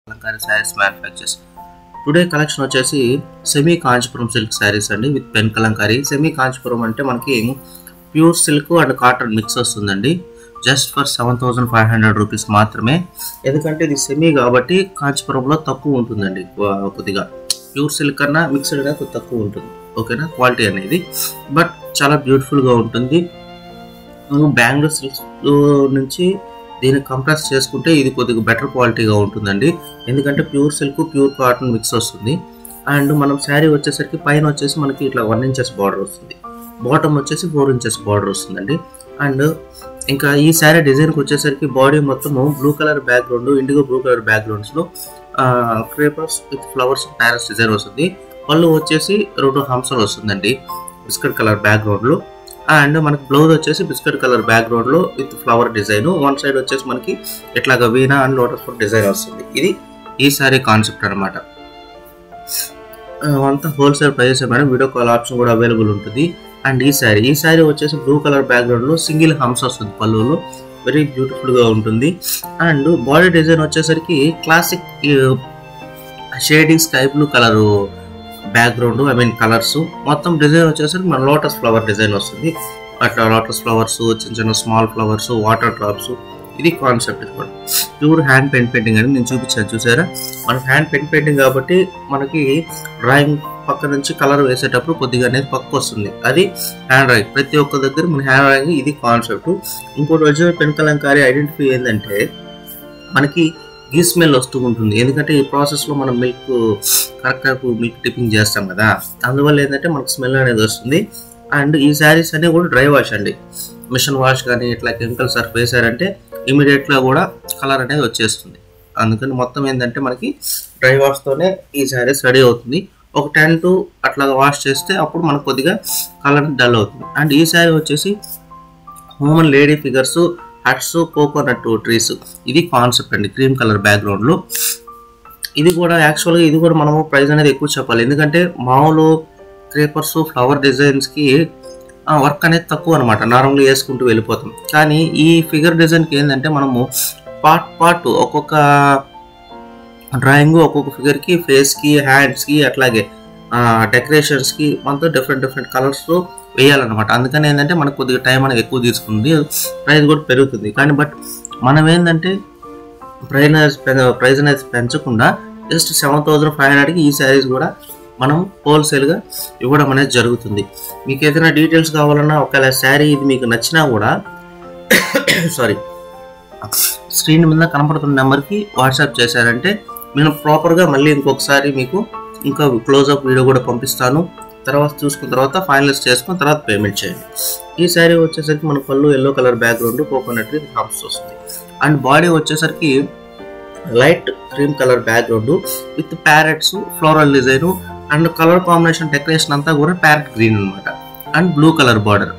Kalamkari sarees manufactures. Today collection వచ్చేసి semi Kanchipuram silk sarees అండి with pen kalamkari. Semi Kanchipuram అంటే మనకి pure silk and cotton mix వస్తుందండి. Just for 7500 rupees మాత్రమే. ఎందుకంటే ఇది సెమీ కాబట్టి కాంచీపురంలో తక్కువ ఉంటుందండి. కొద్దిగా ప్యూర్ సిల్క్ కన్నా మిక్స్డ్ గా తక్కువ ఉంటుంది. ఓకేనా, క్వాలిటీ అనేది బట్ చాలా బ్యూటిఫుల్ గా ఉంటుంది. బెంగళూరు సిల్క్ నుంచి దీన్ని కంప్రెస్ చేసుకుంటే ఇది కొద్దిగా బెటర్ క్వాలిటీగా ఉంటుందండి. ఎందుకంటే pure silk pure cotton mix వస్తుంది. అండ్ మనం శారీ వచ్చేసరికి పైన వచ్చేసి మనకి ఇట్లా 1 ఇంచెస్ బార్డర్ వస్తుంది, బాటమ్ వచ్చేసి 4 ఇంచెస్ బార్డర్ వస్తుందండి. అండ్ ఇంకా ఈ శారీ డిజైన్కి వచ్చేసరికి బాడీ మొత్తము blue colour background, indigo blue colour బ్యాక్గ్రౌండ్స్లో creepers with flowers parrots design వస్తుంది. పళ్ళు వచ్చేసి 2 హంసలు వస్తుందండి బిస్కెట్ కలర్ బ్యాక్గ్రౌండ్లో. అండ్ మనకి బ్లౌజ్ వచ్చేసి బిస్కెట్ కలర్ బ్యాక్గ్రౌండ్ లో with flower design. One side వచ్చేసి మనకి ఇట్లాగా veena and lotus flower design వస్తుంది. ఇది ఈ సారీ కాన్సెప్ట్ అనమాట. అంతా wholesale prices madam. Video call option కూడా అవైలబుల్ ఉంటుంది. అండ్ ఈ సారీ వచ్చేసి బ్లూ కలర్ బ్యాక్గ్రౌండ్ లో సింగిల్ హంస వస్తుంది పళ్ళులో. వెరీ బ్యూటిఫుల్ గా ఉంటుంది. అండ్ బాడీ డిజైన్ వచ్చేసరికి classic shading sky blue colour background, colours. మొత్తం డిజైన్ వచ్చేసరికి మన లోటస్ ఫ్లవర్ డిజైన్ వస్తుంది. అట్లా లోటస్ ఫ్లవర్స్, చిన్న చిన్న స్మాల్ ఫ్లవర్స్, వాటర్ డ్రాప్స్. ఇది కాన్సెప్ట్. ఇది కూడా ప్యూర్ హ్యాండ్ పెయింటింగ్ అని నేను చూపించాను, చూసారా. మనకి హ్యాండ్ పెయింటింగ్ కాబట్టి మనకి డ్రాయింగ్ పక్క నుంచి కలర్ వేసేటప్పుడు కొద్దిగా అనేది పక్క వస్తుంది. అది హ్యాండ్ రైటింగ్. ప్రతి ఒక్క దగ్గర మన హ్యాండ్ రైటింగ్. ఇది కాన్సెప్ట్. ఇంకోటి ఒరిజినల్ పెన్ కలంకారీ ఐడెంటిఫై ఏంటంటే మనకి గీ స్మెల్ వస్తూ ఉంటుంది. ఎందుకంటే ఈ ప్రాసెస్లో మనం మిల్క్ టిప్పింగ్ చేస్తాం కదా, అందువల్ల ఏంటంటే మనకు స్మెల్ అనేది వస్తుంది. అండ్ ఈ శారీస్ అనేవి కూడా డ్రై వాష్ అండి. మిషన్ వాష్ కానీ ఇట్లా కెమికల్ సర్ఫ్ వేసారంటే ఇమీడియట్గా కూడా కలర్ అనేది వచ్చేస్తుంది. అందుకని మొత్తం ఏంటంటే మనకి డ్రై వాష్తోనే ఈ శారీస్ రెడీ అవుతుంది. ఒక 10 to అట్లా వాష్ చేస్తే అప్పుడు మనకు కొద్దిగా కలర్ డల్ అవుతుంది. అండ్ ఈ శారీ వచ్చేసి human lady figures, huts, coconut trees. ఇది కాన్సెప్ట్ అండి క్రీమ్ కలర్ బ్యాక్గ్రౌండ్ లో. ఇది కూడా యాక్చువల్గా ఇది కూడా మనము ప్రైస్ అనేది ఎక్కువ చెప్పాలి. ఎందుకంటే మామూలు క్రేపర్స్ ఫ్లవర్ డిజైన్స్ కి వర్క్ అనేది తక్కువ అనమాట. నార్మల్గా వేసుకుంటూ వెళ్ళిపోతాం. కానీ ఈ ఫిగర్ డిజైన్కి ఏంటంటే మనము పార్ట్ ఒక్కొక్క డ్రాయింగ్, ఒక్కొక్క ఫిగర్కి, ఫేస్కి, హ్యాండ్స్కి, అట్లాగే డెకరేషన్స్కి మనతో డిఫరెంట్ కలర్స్ వేయాలన్నమాట. అందుకని ఏంటంటే మనకు కొద్దిగా టైం అనేది ఎక్కువ తీసుకుంది, ప్రైస్ కూడా పెరుగుతుంది. కానీ బట్ మనం ఏంటంటే ప్రైస్ అనేది పెంచకుండా జస్ట్ 7500కి ఈ శారీస్ కూడా మనం హోల్సేల్గా ఇవ్వడం అనేది జరుగుతుంది. మీకు ఏదైనా డీటెయిల్స్ కావాలన్నా, ఒకవేళ శారీ ఇది మీకు నచ్చినా కూడా స్క్రీన్ మీద కనపడుతున్న నెంబర్కి వాట్సాప్ చేశారంటే నేను ప్రాపర్గా మళ్ళీ ఇంకొకసారి మీకు ఇంకా క్లోజ్అప్ వీడియో కూడా పంపిస్తాను. తర్వాత చూసుకున్న తర్వాత ఫైనలైజ్ చేసుకున్న తర్వాత పేమెంట్ చేయండి. ఈ శారీ వచ్చేసరికి మన పళ్ళు yellow colour background, coconut huts వస్తుంది. అండ్ బాడీ వచ్చేసరికి light cream colour background with parrots, floral design and colour combination decoration అంతా కూడా ప్యారెట్ గ్రీన్ అనమాట. And blue colour border.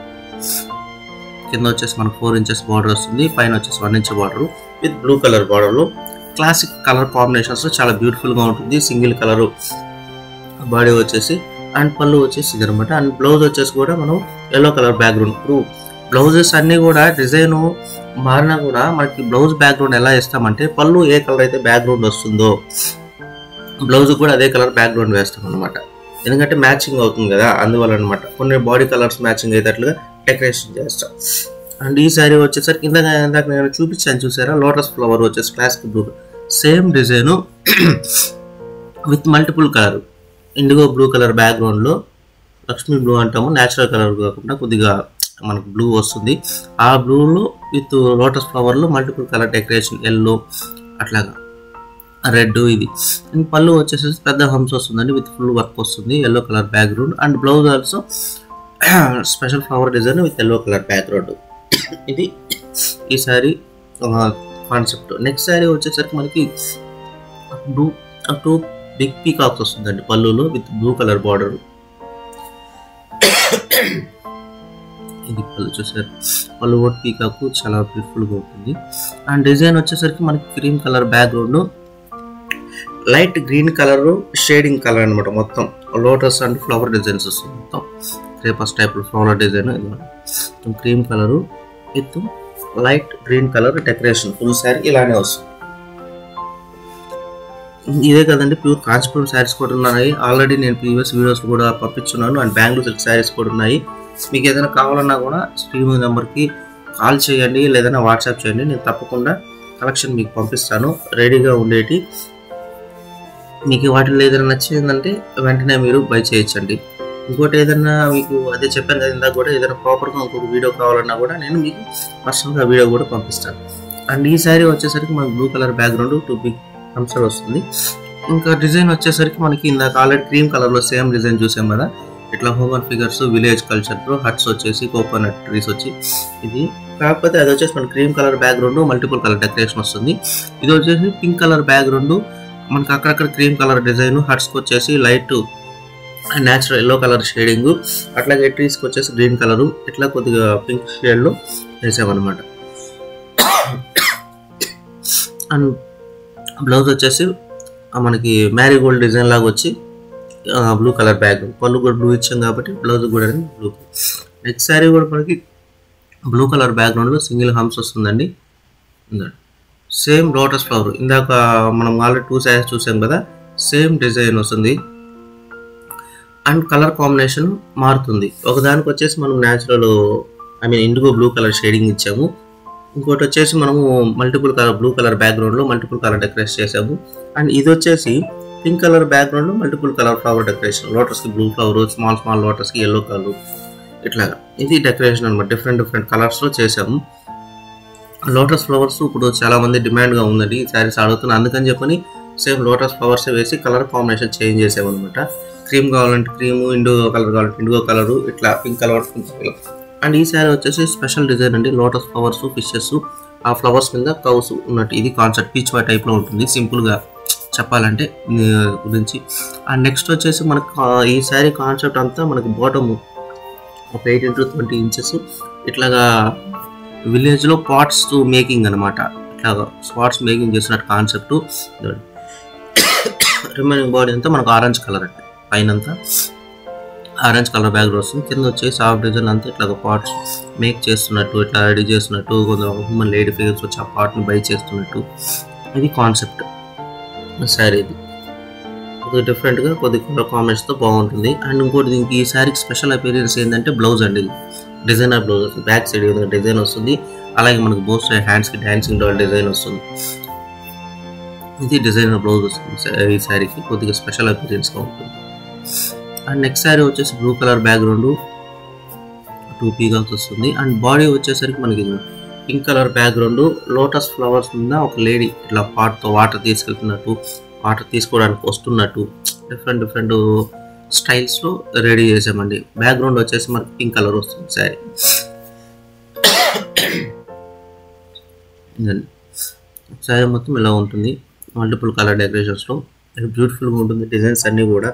కింద వచ్చేసి మనకు 4 ఇంచెస్ బార్డర్ వస్తుంది, పైన వచ్చేసి 1 inch border with blue colour బార్డర్లో. క్లాసిక్ కలర్ కాంబినేషన్స్ చాలా బ్యూటిఫుల్గా ఉంటుంది. సింగిల్ కలర్ బాడీ వచ్చేసి అండ్ పళ్ళు వచ్చేసి ఇది అనమాట. అండ్ బ్లౌజ్ వచ్చేసి కూడా మనం ఎల్లో కలర్ బ్యాక్గ్రౌండ్. ఇప్పుడు బ్లౌజెస్ అన్నీ కూడా డిజైన్ మారినా కూడా మనకి బ్లౌజ్ బ్యాక్గ్రౌండ్ ఎలా ఇస్తామంటే పళ్ళు ఏ కలర్ అయితే బ్యాక్గ్రౌండ్ వస్తుందో బ్లౌజ్ కూడా అదే కలర్ బ్యాక్గ్రౌండ్ వేస్తాం అనమాట. ఎందుకంటే మ్యాచింగ్ అవుతుంది కదా, అందువల్ల అనమాట. కొన్ని బాడీ కలర్స్ మ్యాచింగ్ అయ్యేటట్లుగా డెకరేషన్ చేస్తాం. అండ్ ఈ శారీ వచ్చేసరికి ఇందాక నేను చూపించాను, చూసారా. లోటస్ ఫ్లవర్ వచ్చేసి classic blue same design with multiple colour. Indigo blue colour బ్యాక్గ్రౌండ్లో లక్ష్మీ బ్లూ అంటాము, న్యాచురల్ కలర్ కాకుండా కొద్దిగా మనకు బ్లూ వస్తుంది. ఆ బ్లూలో విత్ లోటస్ ఫ్లవర్లో మల్టిపుల్ కలర్ డెకరేషన్, ఎల్లో అట్లాగా రెడ్. ఇది పళ్ళు వచ్చేసి పెద్ద హంస్ వస్తుందండి విత్ ఫుల్ వర్క్ వస్తుంది, yellow colour background. And blouse also special flower design with yellow colour background. ఇది ఈ శారీ కాన్సెప్ట్. నెక్స్ట్ శారీ వచ్చేసరికి మనకి బ్లూ 2 బిగ్ పీకాక్స్ వస్తుందండి పళ్ళులో విత్ బ్లూ కలర్ బార్డర్. ఇది పళ్ళు చూసారు. పళ్ళు కూడా పీకాక్ చాలా బ్యూటిఫుల్గా ఉంటుంది. అండ్ డిజైన్ వచ్చేసరికి మనకి cream colour background, light green colour shading colour అనమాట. మొత్తం లోటస్ అండ్ ఫ్లవర్ డిజైన్స్ వస్తుంది. మొత్తం creepers type flower design. Cream colour with light green colour decoration. Full sari ఇలానే వస్తుంది. ఇదే కదండి, ప్యూర్ కాంచీపురం శారీస్ కూడా ఉన్నాయి. ఆల్రెడీ నేను ప్రీవియస్ వీడియోస్ కూడా పంపించున్నాను. అండ్ బెంగళూరు సిల్క్ శారీస్ కూడా ఉన్నాయి. మీకు ఏదైనా కావాలన్నా కూడా స్క్రీన్ నెంబర్కి కాల్ చేయండి, లేదన్నా వాట్సాప్ చేయండి. నేను తప్పకుండా కలెక్షన్ మీకు పంపిస్తాను రెడీగా ఉండేటి. మీకు వాటిలో ఏదైనా నచ్చిందంటే వెంటనే మీరు బై చేయొచ్చండి. ఇంకోటి ఏదైనా మీకు అదే చెప్పాను కదా ఇందాక కూడా, ఏదైనా ప్రాపర్గా ఇంకొక వీడియో కావాలన్నా కూడా నేను మీకు పర్సనల్గా వీడియో కూడా పంపిస్తాను. అండ్ ఈ శారీ వచ్చేసరికి మనకు బ్లూ కలర్ బ్యాక్గ్రౌండ్ 2 బిగ్ హంసలు వస్తుంది. ఇంకా డిజైన్ వచ్చేసరికి మనకి ఇందాక ఆల్రెడీ క్రీమ్ కలర్లో సేమ్ డిజైన్ చూసాం కదా, ఇట్లా హ్యూమన్ ఫిగర్స్ విలేజ్ కల్చర్లో హట్స్ వచ్చేసి కోకోనట్ ట్రీస్ వచ్చి ఇది. కాకపోతే అది వచ్చేసి మన cream colour background multiple colour decoration వస్తుంది. ఇది వచ్చేసి పింక్ కలర్ బ్యాక్గ్రౌండ్, మనకి అక్కడక్కడ క్రీమ్ కలర్ డిజైన్, హట్స్కి వచ్చేసి light natural yellow colour shading, అట్లాగే ట్రీస్కి వచ్చేసి గ్రీన్ కలరు, ఇట్లా కొద్దిగా పింక్ షేడ్లో వేసామన్నమాట. అండ్ బ్లౌజ్ వచ్చేసి మనకి మ్యారీగోల్డ్ డిజైన్ లాగా వచ్చి బ్లూ కలర్ బ్యాగ్, పళ్ళు కూడా బ్లూ ఇచ్చాం కాబట్టి బ్లౌజ్ కూడా బ్లూ. నెక్స్ట్ శారీ కూడా మనకి బ్లూ కలర్ బ్యాక్గ్రౌండ్లో సింగిల్ హంప్స్ వస్తుందండి. సేమ్ లోటస్ ఫ్లవర్, ఇందాక మనం ఆల్రెడీ 2 శారీస్ చూసాం కదా, సేమ్ డిజైన్ వస్తుంది. అండ్ కలర్ కాంబినేషన్ మారుతుంది. ఒకదానికి వచ్చేసి మనం natural indigo blue colour shading ఇచ్చాము. ఇంకోటి వచ్చేసి మనము మల్టిపుల్ కలర్ బ్లూ కలర్ బ్యాక్గ్రౌండ్లో మల్టిపుల్ కలర్ డెకరేషన్ చేసాము. అండ్ ఇది వచ్చేసి పింక్ కలర్ బ్యాక్గ్రౌండ్లో మల్టిపుల్ కలర్ ఫ్లవర్ డెకరేషన్, లోటస్కి బ్లూ ఫ్లవర్, స్మాల్ లోటస్కి ఎల్లో కలర్, ఇట్లాగా ఇది డెకరేషన్ అనమాట. డిఫరెంట్ కలర్స్లో చేసాము. లోటస్ ఫ్లవర్స్ ఇప్పుడు చాలా మంది డిమాండ్గా ఉందండి, ఈ శారీస్ అడుగుతున్నాను. అందుకని చెప్పని సేమ్ లోటస్ ఫ్లవర్స్ వేసి కలర్ కాంబినేషన్ చేంజ్ చేసామన్నమాట. క్రీమ్ కావాలంటే క్రీము, ఇండిగో కలర్ కావాలంటే ఇండిగో కలరు, ఇట్లా పింక్ కలర్. అండ్ ఈ శారీ వచ్చేసి స్పెషల్ డిజైన్ అండి, లోటస్ ఫ్లవర్స్, ఫిషెస్, ఆ ఫ్లవర్స్ మీద కౌస్ ఉన్నట్టు ఇది కాన్సెప్ట్. పీచ్ వై టైప్లో ఉంటుంది సింపుల్గా చెప్పాలంటే గురించి. అండ్ నెక్స్ట్ వచ్చేసి మనకు ఈ శారీ కాన్సెప్ట్ అంతా మనకి బాటమ్ ఒక 18 to 20 ఇంచెస్ ఇట్లాగా విలేజ్లో పాట్స్ మేకింగ్ అనమాట. ఇట్లాగా స్పాట్స్ మేకింగ్ చేసినట్టు కాన్సెప్ట్. రిమైనింగ్ బాడీ అంతా మనకు ఆరెంజ్ కలర్ అంటే పైన అంతా ఆరెంజ్ కలర్ బ్యాగ్ వస్తుంది. కింద వచ్చేసి సాఫ్ట్ డిజైన్ అంతా ఇట్లా పార్ట్స్ మేక్ చేస్తున్నట్టు, ఇట్లా రెడీ చేస్తున్నట్టు, కొంచెం హ్యూమన్ లేడీ ఫిగర్స్ వచ్చి ఆ పార్ట్ని బై చేస్తున్నట్టు ఇది కాన్సెప్ట్ శారీ. ఇది కొద్దిగా డిఫరెంట్గా కొద్దిగా కలర్ కాంబినేషన్తో బాగుంటుంది. అండ్ ఇంకోటి దీనికి ఈ శారీకి స్పెషల్ అపీరియన్స్ ఏంటంటే బ్లౌజ్ అండి, డిజైనర్ బ్లౌజ్ వస్తుంది. బ్యాక్ సైడ్ విధంగా డిజైన్ వస్తుంది, అలాగే మనకు బోత్ సైడ్ హ్యాండ్స్కి డాన్సింగ్ డాల్ డిజైన్ వస్తుంది. ఇది డిజైనర్ బ్లౌజ్ వస్తుంది ఈ శారీకి, కొద్దిగా స్పెషల్ అపీరియన్స్గా ఉంటుంది. అండ్ నెక్స్ట్ శారీ వచ్చేసి బ్లూ కలర్ బ్యాక్గ్రౌండ్ 2 పీకాక్స్ వస్తుంది. అండ్ బాడీ వచ్చేసరికి మనకి pink colour background, lotus flowers మీద ఒక లేడీ ఇట్లా పాట్తో వాటర్ తీసుకెళ్తున్నట్టు, వాటర్ తీసుకోవడానికి వస్తున్నట్టు డిఫరెంట్ స్టైల్స్లో రెడీ చేసామండి. బ్యాక్గ్రౌండ్ వచ్చేసి మనకి పింక్ కలర్ వస్తుంది శారీ. శారీ మొత్తం ఇలా ఉంటుంది, మల్టిపుల్ కలర్ డెకరేషన్స్లో బ్యూటిఫుల్గా ఉంటుంది. డిజైన్స్ అన్నీ కూడా.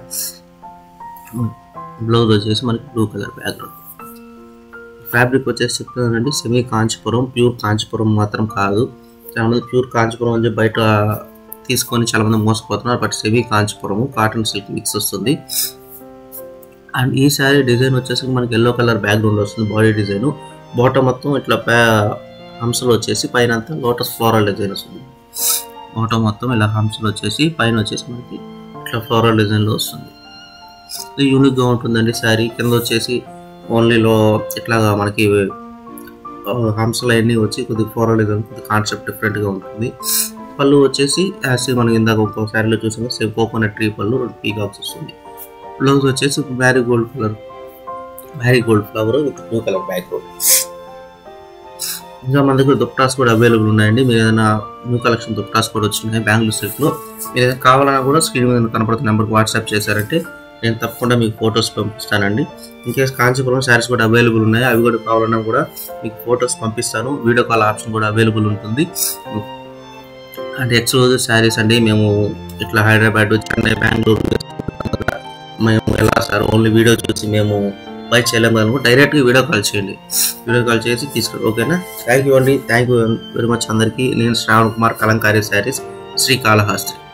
బ్లౌజ్ వచ్చేసి మనకి బ్లూ కలర్ బ్యాక్గ్రౌండ్. ఫ్యాబ్రిక్ వచ్చేసి చెప్తున్నానండి సెమీ కాంచీపురం, ప్యూర్ కాంచీపురం మాత్రం కాదు. చాలామంది ప్యూర్ కాంచీపురం అని బయట తీసుకొని చాలామంది మోసపోతున్నారు. But semi Kanchipuram cotton silk mix వస్తుంది. అండ్ ఈ శారీ డిజైన్ వచ్చేసి మనకి ఎల్లో కలర్ బ్యాక్గ్రౌండ్ వస్తుంది. బాడీ డిజైన్ బాటమ్ మొత్తం ఇట్లా హంసలు వచ్చేసి పైన అంతా లోటస్ ఫ్లోరల్ డిజైన్ వస్తుంది. బాటమ్ మొత్తం ఇలా హంసలు వచ్చేసి పైన వచ్చేసి మనకి ఇట్లా ఫ్లోరల్ డిజైన్లో వస్తుంది. ఇది యూనిక్గా ఉంటుందండి శారీ. కింద వచ్చేసి ఓన్లీలో ఇట్లాగా మనకి హంసలు అవన్నీ వచ్చి కొద్దిగా ఫ్లోరల్ డిజైన్, కొద్దిగా కాన్సెప్ట్ డిఫరెంట్గా ఉంటుంది. పళ్ళు వచ్చేసి యాజ్ మనకి ఇందాక ఇంకో శారీలో చూసాము సేమ్ కోకోనట్ ట్రీ పళ్ళు, 2 పీకాక్స్ వస్తుంది. బ్లౌజ్ వచ్చేసి marigold flower with blue colour background. ఇంకా మన దగ్గర దుప్టాస్ కూడా అవైలబుల్ ఉన్నాయండి. మీరు ఏదైనా న్యూ కలెక్షన్ దుప్టాస్ కూడా వచ్చినాయి బెంగళూరు సిల్క్లో. మీరు ఏదైనా కావాలన్నా కూడా స్క్రీన్ మీద కనపడుతున్న నెంబర్కి వాట్సాప్ చేశారంటే నేను తప్పకుండా మీకు ఫొటోస్ పంపిస్తానండి. ఇన్కేస్ కాంచీపురం శారీస్ కూడా అవైలబుల్ ఉన్నాయి, అవి కూడా కావాలన్నా కూడా మీకు ఫొటోస్ పంపిస్తాను. వీడియో కాల్ ఆప్షన్ కూడా అవైలబుల్ ఉంటుంది. అంటే ఎక్స్క్లూజివ్ శారీస్ అండి. మేము ఇట్లా హైదరాబాద్, చెన్నై, బెంగళూరు మేము ఎలా సార్ ఓన్లీ వీడియో చూసి మేము బై చేయలేము కనుక డైరెక్ట్గా వీడియో కాల్ చేయండి. వీడియో కాల్ చేసి తీసుకుని ఓకేనా. థ్యాంక్ యూ అండి, థ్యాంక్ యూ వెరీ మచ్ అందరికీ. నేను శ్రావణ్ కుమార్, కలంకారీ శారీస్, శ్రీకాళహస్తి.